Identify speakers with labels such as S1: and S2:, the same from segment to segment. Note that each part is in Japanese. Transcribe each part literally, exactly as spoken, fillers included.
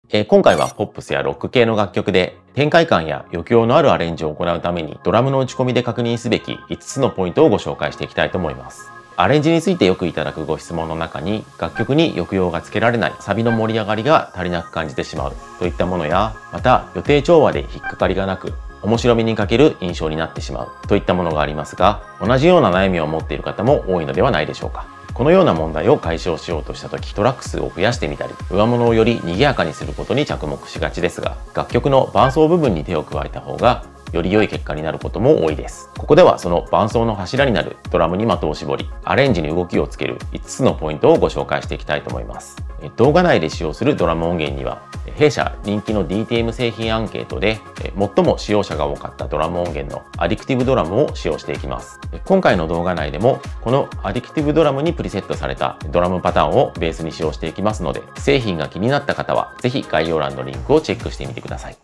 S1: えー今回はポップスやロック系の楽曲で展開感や抑揚のあるアレンジを行うためにドラムの打ち込みで確認すべきいつつのポイントをご紹介していきたいと思います。アレンジについてよくいただくご質問の中に、楽曲に抑揚がつけられない、サビの盛り上がりが足りなく感じてしまうといったものや、また予定調和で引っかかりがなく面白みに欠ける印象になってしまうといったものがありますが、同じような悩みを持っている方も多いのではないでしょうか。このような問題を解消しようとした時、トラック数を増やしてみたり、上物をより賑やかにすることに着目しがちですが、楽曲の伴奏部分に手を加えた方がより良い結果になることも多いです。ここではその伴奏の柱になるドラムに的を絞り、アレンジに動きをつけるいつつのポイントをご紹介していきたいと思います。動画内で使用するドラム音源には、弊社人気の ディーティーエム 製品アンケートで最も使用者が多かったドラム音源のアディクティブドラムを使用していきます。今回の動画内でもこのアディクティブドラムにプリセットされたドラムパターンをベースに使用していきますので、製品が気になった方はぜひ概要欄のリンクをチェックしてみてください。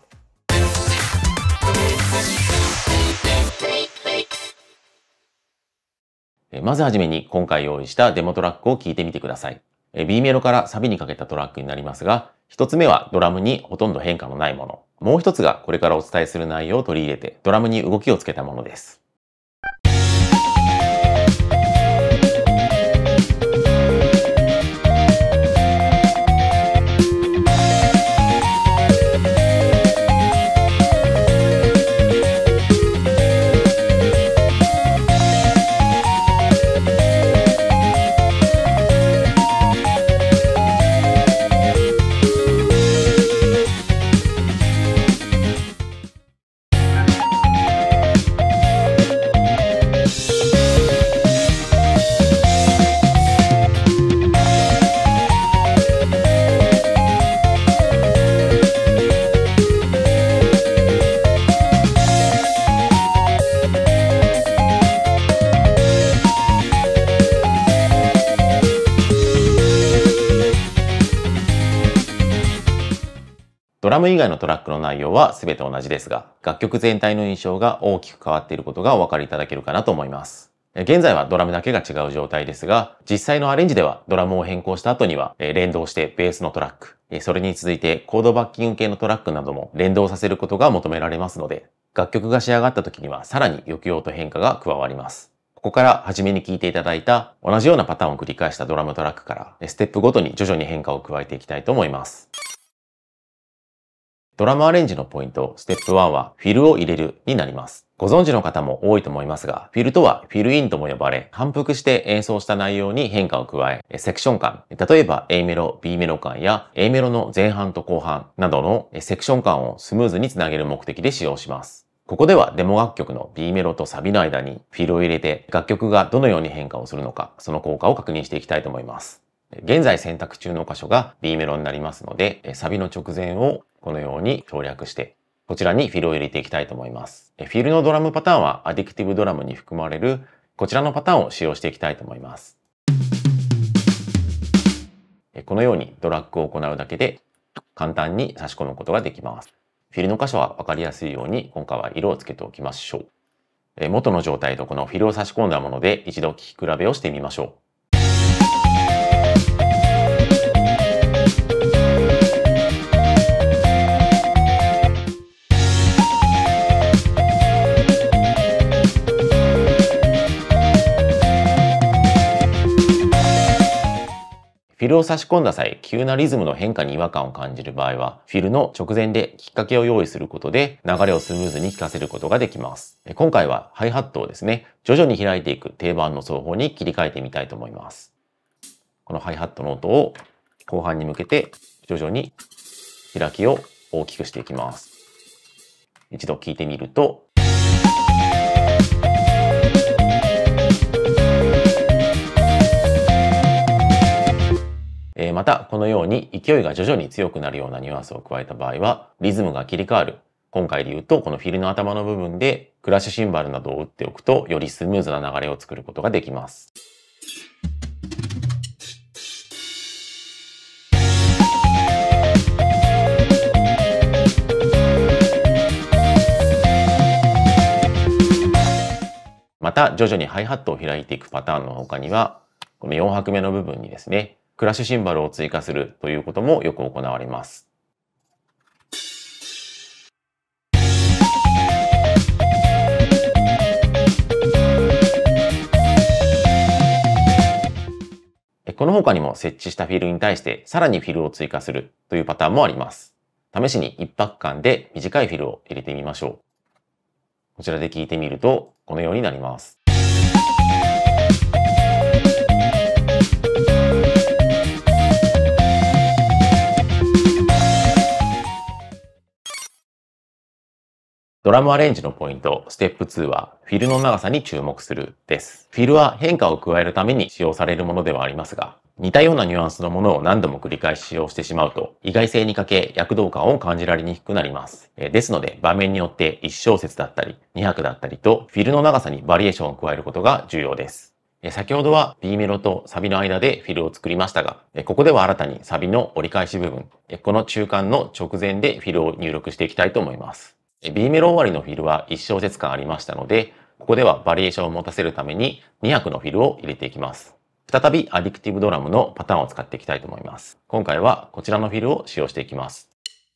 S1: まずはじめに今回用意したデモトラックを聴いてみてください。B メロからサビにかけたトラックになりますが、一つ目はドラムにほとんど変化のないもの。もう一つがこれからお伝えする内容を取り入れてドラムに動きをつけたものです。ドラム以外のトラックの内容は全て同じですが、楽曲全体の印象が大きく変わっていることがお分かりいただけるかなと思います。現在はドラムだけが違う状態ですが、実際のアレンジではドラムを変更した後には連動してベースのトラック、それに続いてコードバッキング系のトラックなども連動させることが求められますので、楽曲が仕上がった時にはさらに抑揚と変化が加わります。ここから初めに聴いていただいた同じようなパターンを繰り返したドラムトラックからステップごとに徐々に変化を加えていきたいと思います。ドラムアレンジのポイント、ステップいちはフィルを入れるになります。ご存知の方も多いと思いますが、フィルとはフィルインとも呼ばれ、反復して演奏した内容に変化を加え、セクション感、例えば A メロ、B メロ感や A メロの前半と後半などのセクション感をスムーズにつなげる目的で使用します。ここではデモ楽曲の B メロとサビの間にフィルを入れて、楽曲がどのように変化をするのか、その効果を確認していきたいと思います。現在選択中の箇所が B メロになりますので、サビの直前をこのように省略して、こちらにフィルを入れていきたいと思います。フィルのドラムパターンはアディクティブドラムに含まれるこちらのパターンを使用していきたいと思います。このようにドラッグを行うだけで簡単に差し込むことができます。フィルの箇所は分かりやすいように今回は色をつけておきましょう。元の状態とこのフィルを差し込んだもので一度聴き比べをしてみましょう。フィルを差し込んだ際、急なリズムの変化に違和感を感じる場合は、フィルの直前できっかけを用意することで、流れをスムーズに聴かせることができます。今回はハイハットをですね、徐々に開いていく定番の奏法に切り替えてみたいと思います。このハイハットの音を後半に向けて、徐々に開きを大きくしていきます。一度聴いてみると、また、このように勢いが徐々に強くなるようなニュアンスを加えた場合は、リズムが切り替わる。今回で言うと、このフィルの頭の部分でクラッシュシンバルなどを打っておくと、よりスムーズな流れを作ることができます。また、徐々にハイハットを開いていくパターンの他には、このよん拍目の部分にですね、クラッシュシンバルを追加するということもよく行われます。 この他にも設置したフィルに対してさらにフィルを追加するというパターンもあります。試しにいっぱくかんで短いフィルを入れてみましょう。こちらで聞いてみるとこのようになります。ドラムアレンジのポイント、ステップツーは、フィルの長さに注目するです。フィルは変化を加えるために使用されるものではありますが、似たようなニュアンスのものを何度も繰り返し使用してしまうと、意外性に欠け躍動感を感じられにくくなります。ですので、場面によっていち小節だったり、に拍だったりと、フィルの長さにバリエーションを加えることが重要です。先ほどは B メロとサビの間でフィルを作りましたが、ここでは新たにサビの折り返し部分、この中間の直前でフィルを入力していきたいと思います。B メロ終わりのフィルはいち小節間ありましたので、ここではバリエーションを持たせるためにに拍のフィルを入れていきます。再びアディクティブドラムのパターンを使っていきたいと思います。今回はこちらのフィルを使用していきます。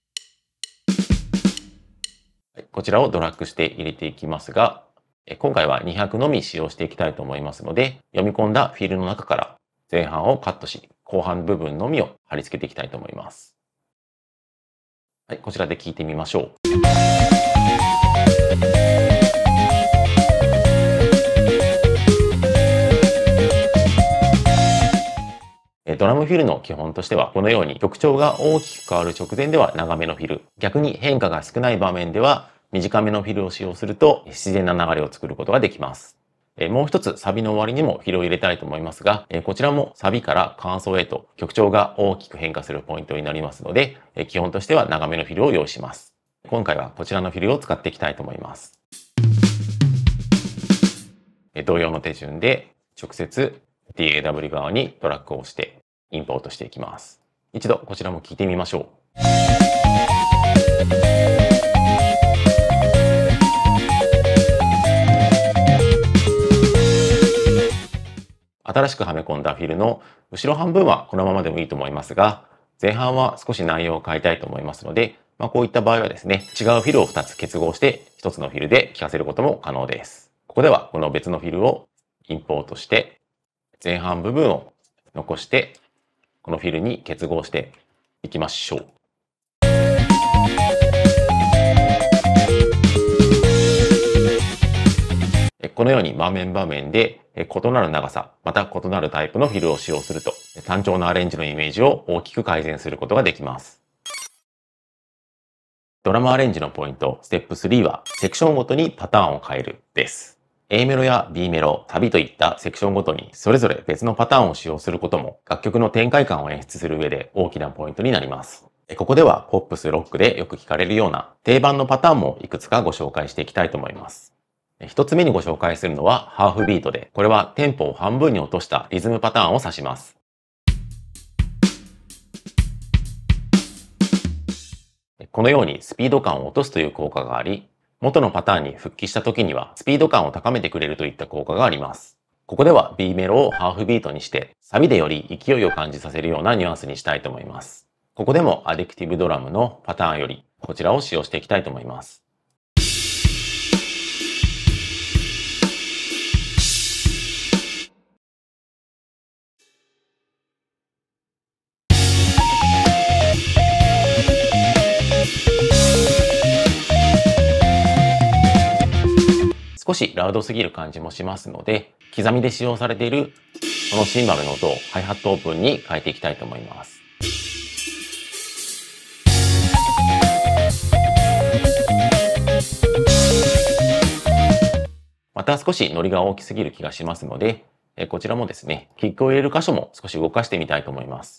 S1: こちらをドラッグして入れていきますが、今回はに拍のみ使用していきたいと思いますので、読み込んだフィルの中から前半をカットし、後半部分のみを貼り付けていきたいと思います。はい、こちらで聞いてみましょう。ドラムフィルの基本としてはこのように曲調が大きく変わる直前では長めのフィル、逆に変化が少ない場面では短めのフィルを使用すると自然な流れを作ることができます。もう一つサビの終わりにもフィルを入れたいと思いますが、こちらもサビから間奏へと曲調が大きく変化するポイントになりますので、基本としては長めのフィルを用意します。今回はこちらのフィルを使っていきたいと思います。同様の手順で直接 ディーエーダブリュー 側にドラッグをしてインポートしていきます。一度こちらも聞いてみましょう。新しくはめ込んだフィルの後ろ半分はこのままでもいいと思いますが、前半は少し内容を変えたいと思いますので、まあ、こういった場合はですね、違うフィルをふたつ結合してひとつのフィルで聴かせることも可能です。ここではこの別のフィルをインポートして、前半部分を残して、このフィルに結合していきましょう。このように場面場面で異なる長さ、また異なるタイプのフィルを使用すると、単調なアレンジのイメージを大きく改善することができます。ドラムアレンジのポイント、ステップスリーは、セクションごとにパターンを変えるです。A メロや B メロ、サビといったセクションごとにそれぞれ別のパターンを使用することも楽曲の展開感を演出する上で大きなポイントになります。ここではポップス、ロックでよく聞かれるような定番のパターンもいくつかご紹介していきたいと思います。一つ目にご紹介するのはハーフビートで、これはテンポを半分に落としたリズムパターンを指します。このようにスピード感を落とすという効果があり、元のパターンに復帰した時にはスピード感を高めてくれるといった効果があります。ここでは B メロをハーフビートにして、サビでより勢いを感じさせるようなニュアンスにしたいと思います。ここでもアディクティブドラムのパターンよりこちらを使用していきたいと思います。少しラウドすぎる感じもしますので、刻みで使用されているこのシンバルの音をハイハットオープンに変えていきたいと思います。また少しノリが大きすぎる気がしますので、こちらもですね、キックを入れる箇所も少し動かしてみたいと思います。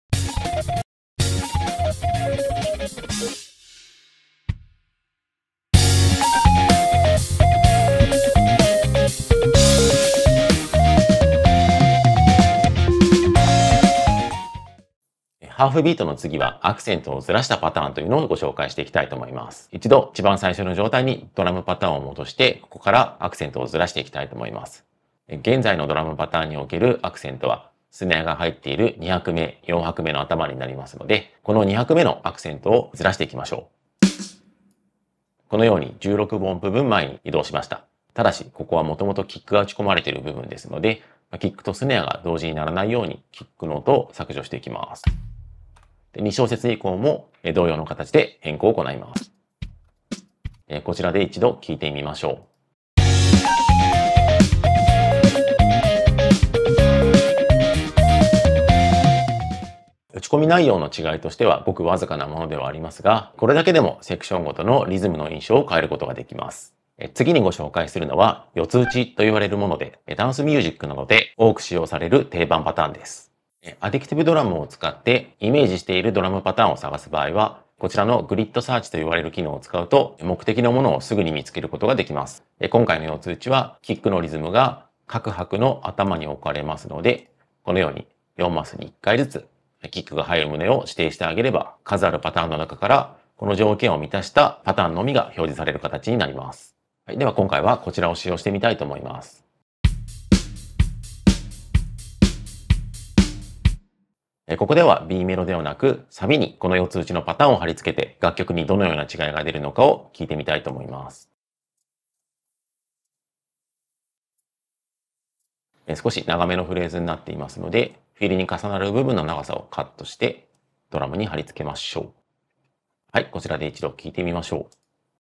S1: ハーフビートの次はアクセントをずらしたパターンというのをご紹介していきたいと思います。一度一番最初の状態にドラムパターンを戻して、ここからアクセントをずらしていきたいと思います。現在のドラムパターンにおけるアクセントは、スネアが入っているに拍目、よん拍目の頭になりますので、このに拍目のアクセントをずらしていきましょう。このようにじゅうろくぶ音符分前に移動しました。ただし、ここはもともとキックが打ち込まれている部分ですので、 キックとスネアが同時にならないようにキックの音を削除していきます。でに小節以降も同様の形で変更を行います。こちらで一度聴いてみましょう。打ち込み内容の違いとしてはごくわずかなものではありますが、これだけでもセクションごとのリズムの印象を変えることができます。次にご紹介するのは、四つ打ちと言われるもので、ダンスミュージックなどで多く使用される定番パターンです。アディクティブドラムを使ってイメージしているドラムパターンを探す場合は、こちらのグリッドサーチと言われる機能を使うと、目的のものをすぐに見つけることができます。今回の四つ打ちは、キックのリズムが各拍の頭に置かれますので、このようによんマスにいっかいずつ、キックが入る旨を指定してあげれば、数あるパターンの中から、この条件を満たしたパターンのみが表示される形になります。はい、では今回はこちらを使用してみたいと思います。ここでは B メロではなく、サビにこの四つ打ちのパターンを貼り付けて、楽曲にどのような違いが出るのかを聞いてみたいと思います。少し長めのフレーズになっていますので、フィルに重なる部分の長さをカットして、ドラムに貼り付けましょう。はい、こちらで一度聴いてみましょう。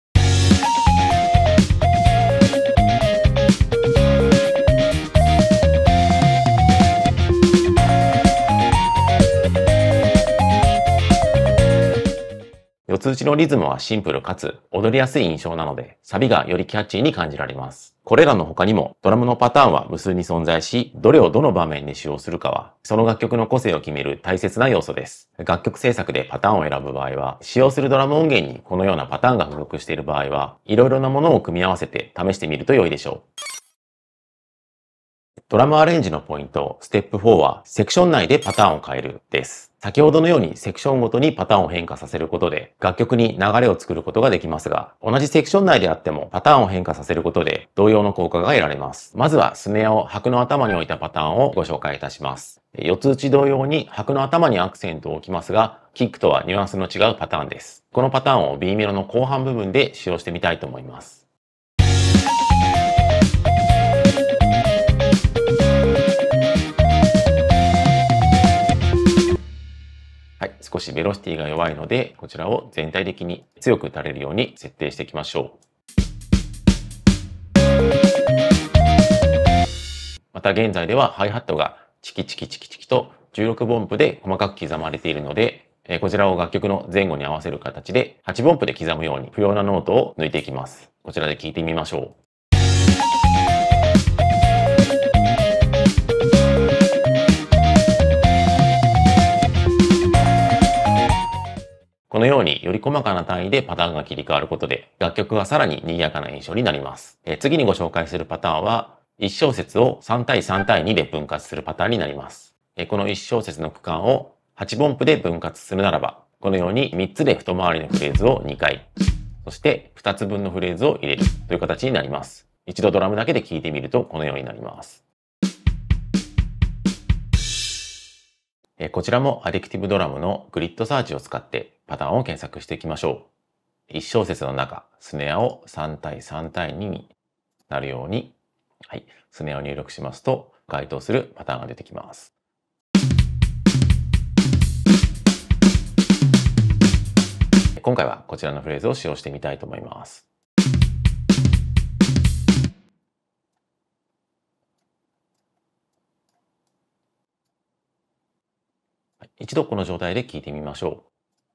S1: 四つ打ちのリズムはシンプルかつ踊りやすい印象なので、サビがよりキャッチーに感じられます。これらの他にもドラムのパターンは無数に存在し、どれをどの場面で使用するかは、その楽曲の個性を決める大切な要素です。楽曲制作でパターンを選ぶ場合は、使用するドラム音源にこのようなパターンが付属している場合は、いろいろなものを組み合わせて試してみると良いでしょう。ドラムアレンジのポイント、ステップフォーは、セクション内でパターンを変えるです。先ほどのようにセクションごとにパターンを変化させることで、楽曲に流れを作ることができますが、同じセクション内であってもパターンを変化させることで、同様の効果が得られます。まずはスネアを拍の頭に置いたパターンをご紹介いたします。四つ打ち同様に拍の頭にアクセントを置きますが、キックとはニュアンスの違うパターンです。このパターンを B メロの後半部分で使用してみたいと思います。はい、少しベロシティが弱いので、こちらを全体的に強く打たれるように設定していきましょう。また現在ではハイハットがチキチキチキチキとじゅうろくボンプで細かく刻まれているので、こちらを楽曲の前後に合わせる形ではちボンプで刻むように不要なノートを抜いていきます。こちらで聴いてみましょう。このようにより細かな単位でパターンが切り替わることで楽曲がさらに賑やかな印象になります。え次にご紹介するパターンはいち小節をさん対さん対にで分割するパターンになります。えこのいち小節の区間をはちボンプで分割するならば、このようにみっつで太回りのフレーズをにかい、そしてふたつぶんのフレーズを入れるという形になります。一度ドラムだけで聴いてみるとこのようになります。こちらもアディクティブドラムのグリッドサーチを使ってパターンを検索していきましょう。いち小節の中、スネアをさん対さん対にになるように、はい、スネアを入力しますと該当するパターンが出てきます。今回はこちらのフレーズを使用してみたいと思います。一度この状態で聴いてみましょう。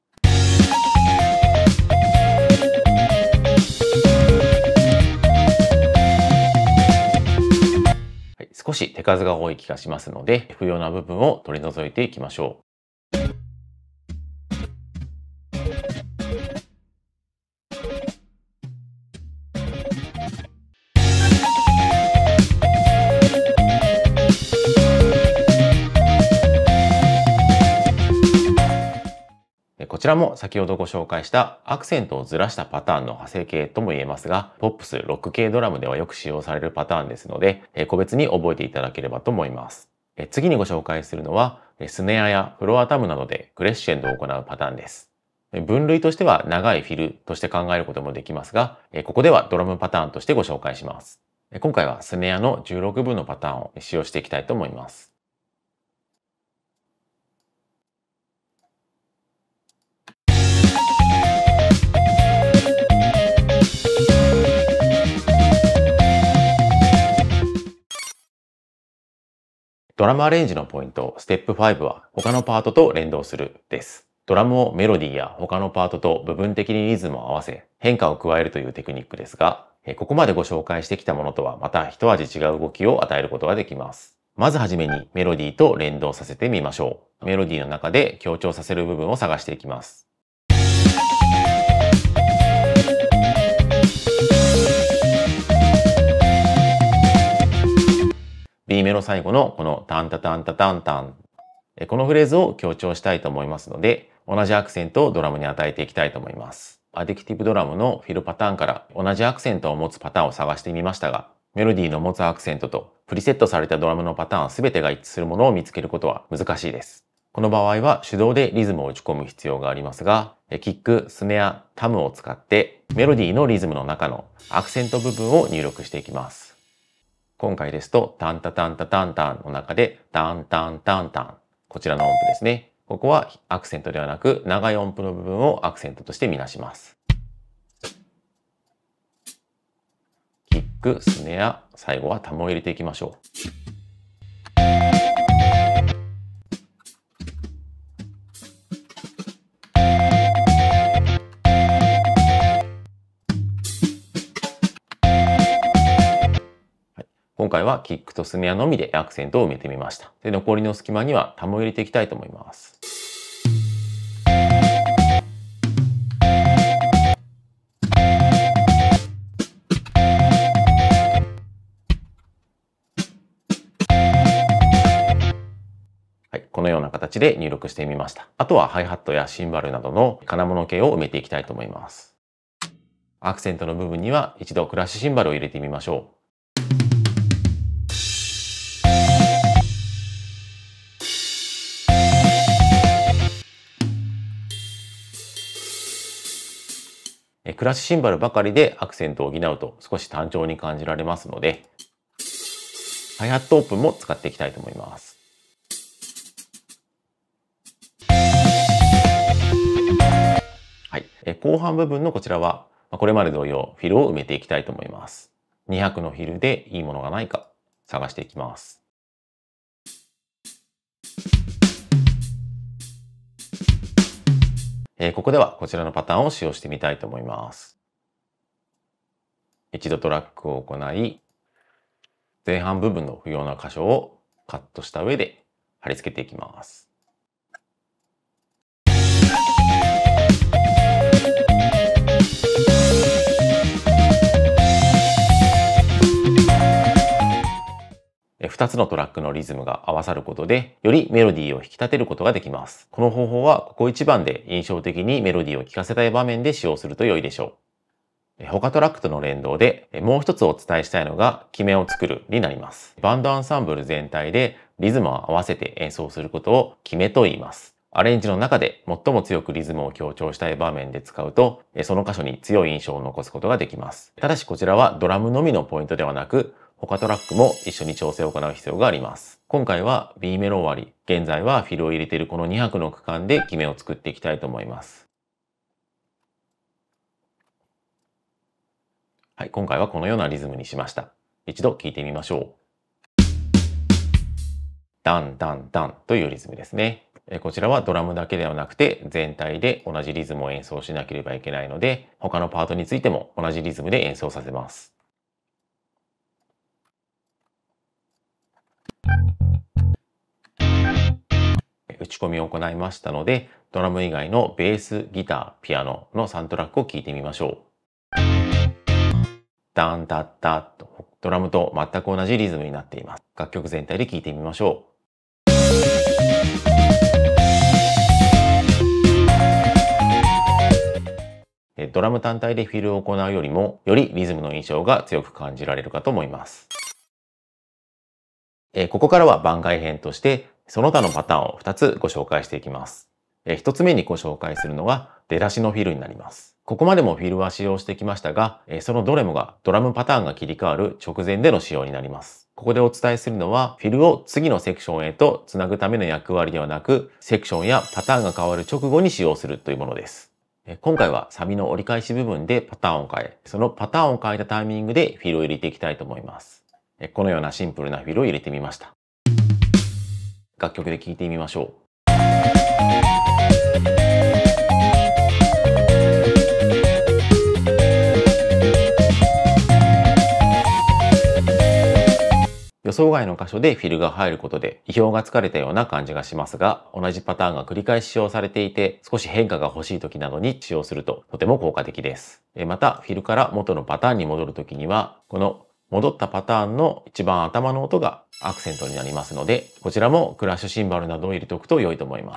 S1: はい、少し手数が多い気がしますので、不要な部分を取り除いていきましょう。こちらも先ほどご紹介したアクセントをずらしたパターンの派生形とも言えますが、ポップス、ロック系ドラムではよく使用されるパターンですので、個別に覚えていただければと思います。次にご紹介するのは、スネアやフロアタムなどでクレッシェンドを行うパターンです。分類としては長いフィルとして考えることもできますが、ここではドラムパターンとしてご紹介します。 今回はスネアのじゅうろくぶんのパターンを使用していきたいと思います。ドラムアレンジのポイント、ステップごは他のパートと連動するです。ドラムをメロディーや他のパートと部分的にリズムを合わせ変化を加えるというテクニックですが、ここまでご紹介してきたものとはまた一味違う動きを与えることができます。まずはじめにメロディーと連動させてみましょう。メロディーの中で強調させる部分を探していきます。B メロ最後のこのタンタタンタタンタン。このフレーズを強調したいと思いますので、同じアクセントをドラムに与えていきたいと思います。アディクティブドラムのフィルパターンから同じアクセントを持つパターンを探してみましたが、メロディーの持つアクセントとプリセットされたドラムのパターン全てが一致するものを見つけることは難しいです。この場合は手動でリズムを打ち込む必要がありますが、キック、スネア、タムを使ってメロディーのリズムの中のアクセント部分を入力していきます。今回ですと、タンタタンタタンタンの中でタンタンタンタン。こちらの音符ですね。ここはアクセントではなく長い音符の部分をアクセントとしてみなします。キック、スネア、最後はタムを入れていきましょう。今回はキックとスネアのみでアクセントを埋めてみました。で、残りの隙間にはタムを入れていきたいと思います。はい、このような形で入力してみました。あとはハイハットやシンバルなどの金物系を埋めていきたいと思います。アクセントの部分には一度クラッシュシンバルを入れてみましょう。クラッシュシンバルばかりでアクセントを補うと少し単調に感じられますので、ハイハットオープンも使っていきたいと思います。はい。後半部分のこちらは、これまで同様、フィルを埋めていきたいと思います。にひゃくのフィルでいいものがないか探していきます。ここではこちらのパターンを使用してみたいと思います。一度トラックを行い、前半部分の不要な箇所をカットした上で貼り付けていきます。ふたつのトラックのリズムが合わさることで、よりメロディーを引き立てることができます。この方法はここ一番で印象的にメロディーを聴かせたい場面で使用すると良いでしょう。他トラックとの連動でもう一つお伝えしたいのが決めを作るになります。バンドアンサンブル全体でリズムを合わせて演奏することを決めと言います。アレンジの中で最も強くリズムを強調したい場面で使うと、その箇所に強い印象を残すことができます。ただしこちらはドラムのみのポイントではなく、他トラックも一緒に調整を行う必要があります。今回は B メロ終わり、現在はフィルを入れているこのに拍の区間で決めを作っていきたいと思います。はい、今回はこのようなリズムにしました。一度聴いてみましょう。ダンダンダンというリズムですね。こちらはドラムだけではなくて全体で同じリズムを演奏しなければいけないので、他のパートについても同じリズムで演奏させます。打ち込みを行いましたので、ドラム以外のベース、ギター、ピアノのさんトラックを聴いてみましょう。ダンタッタッとドラムと全く同じリズムになっています。楽曲全体で聴いてみましょう。ドラム単体でフィルを行うよりも、よりリズムの印象が強く感じられるかと思います。ここからは番外編として、その他のパターンをふたつご紹介していきます。ひとつめにご紹介するのが出だしのフィルになります。 ここまでもフィルは使用してきましたが、そのどれもがドラムパターンが切り替わる直前での使用になります。ここでお伝えするのは、フィルを次のセクションへとつなぐための役割ではなく、セクションやパターンが変わる直後に使用するというものです。今回はサビの折り返し部分でパターンを変え、そのパターンを変えたタイミングでフィルを入れていきたいと思います。このようなシンプルなフィルを入れてみました。楽曲で聴いてみましょう。予想外の箇所でフィルが入ることで意表がつかれたような感じがしますが、同じパターンが繰り返し使用されていて、少し変化が欲しい時などに使用するととても効果的です。また、フィルから元のパターンに戻る時には、この戻ったパターンの一番頭の音がアクセントになりますので、こちらもクラッシュシンバルなどを入れておくと良いと思います。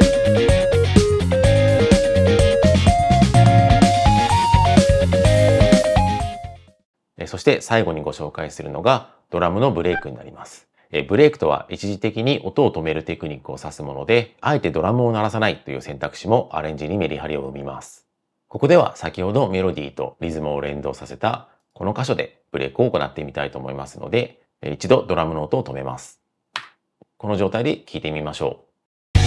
S1: そして最後にご紹介するのがドラムのブレイクになります。ブレイクとは一時的に音を止めるテクニックを指すもので、あえてドラムを鳴らさないという選択肢もアレンジにメリハリを生みます。ここでは先ほどメロディーとリズムを連動させたこの箇所でブレイクを行ってみたいと思いますので、一度ドラムの音を止めます。この状態で聴いてみましょう。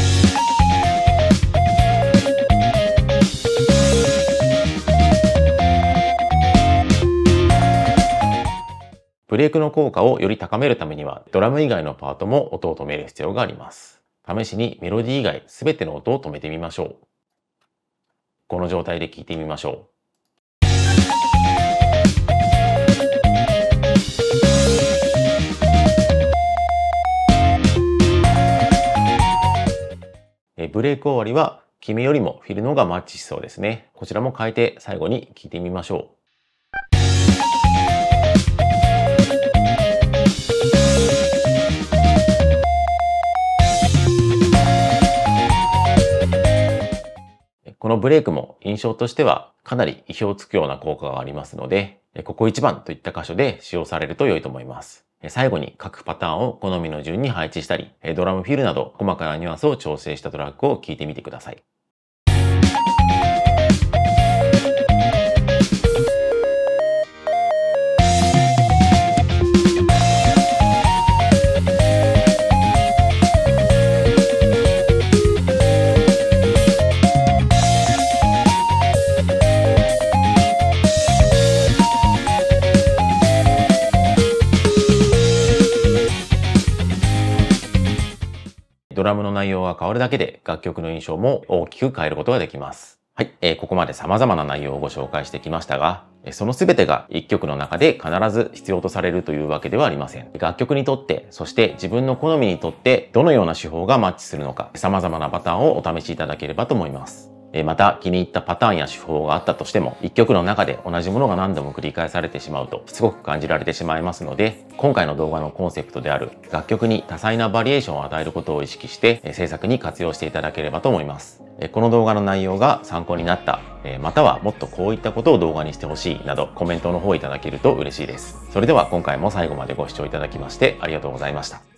S1: ブレイクの効果をより高めるためには、ドラム以外のパートも音を止める必要があります。試しにメロディー以外すべての音を止めてみましょう。この状態で聴いてみましょう。ブレイク終わりは、キメよりもフィルの方がマッチしそうですね。こちらも変えて最後に聴いてみましょう。このブレイクも印象としてはかなり意表をつくような効果がありますので、ここ一番といった箇所で使用されると良いと思います。最後に各パターンを好みの順に配置したり、ドラムフィルなど細かなニュアンスを調整したトラックを聴いてみてください。ドラムの内容が変わるだけで楽曲の印象も大きく変えることができます。はい、えー、ここまで様々な内容をご紹介してきましたが、その全てが一曲の中で必ず必要とされるというわけではありません。楽曲にとって、そして自分の好みにとってどのような手法がマッチするのか、様々なパターンをお試しいただければと思います。また気に入ったパターンや手法があったとしても、一曲の中で同じものが何度も繰り返されてしまうとしつこく感じられてしまいますので、今回の動画のコンセプトである楽曲に多彩なバリエーションを与えることを意識して制作に活用していただければと思います。この動画の内容が参考になった、またはもっとこういったことを動画にしてほしいなどコメントの方いただけると嬉しいです。それでは今回も最後までご視聴いただきましてありがとうございました。